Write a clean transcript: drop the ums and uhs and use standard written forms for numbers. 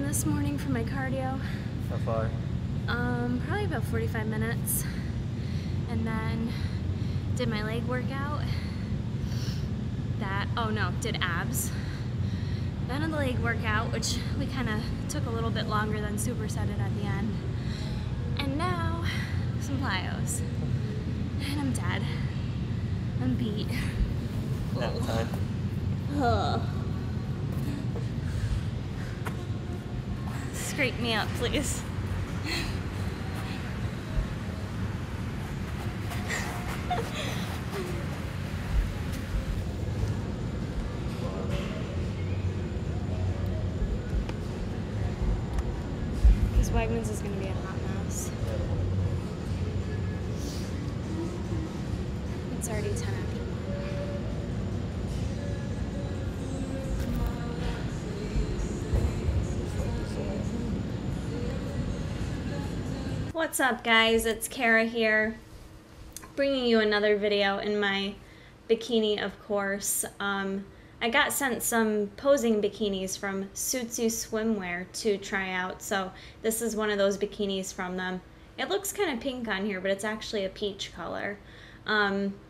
this morning for my cardio. How far? Probably about 45 minutes. And then did my leg workout. Did abs. Then the leg workout, which we kind of took a little bit longer than supersetted at the end. And now, some plyos. And I'm dead. I'm beat. Nap time. Ugh. Scrape me up, please. This Wegmans is gonna be a hot mess. It's already 10 after 1. What's up, guys? It's Kara here, bringing you another video in my bikini, of course. I got sent some posing bikinis from Suitsu Swimwear to try out, so this is one of those bikinis from them. It looks kind of pink on here, but it's actually a peach color.